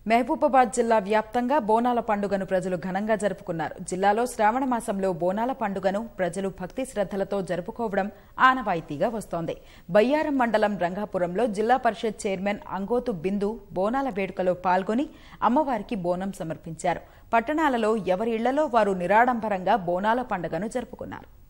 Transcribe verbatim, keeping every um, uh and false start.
మహబూబాబాద్ జిల్లా వ్యాప్తంగా బోనాల పండుగను ప్రజలు ఘనంగా జరుపుకున్నారు. జిల్లాలో శ్రావణ మాసంలో బోనాల పండుగను ప్రజలు భక్తి శ్రద్దలతో జరుపుకోవడం ఆనవాయితీగా వస్తోంది. బయ్యారం మండలం రంగాపురంలో జిల్లా పరిషత్ చైర్మన్ అంగోతు బిందు బోనాల వేడుకలో పాల్గొని అమ్మవారికి బోనం సమర్పించారు. పట్టణాలలో ఎవరి ఇళ్లలో వారు నిరాడంబరంగా బోనాల పండుగను జరుపుకున్నారు.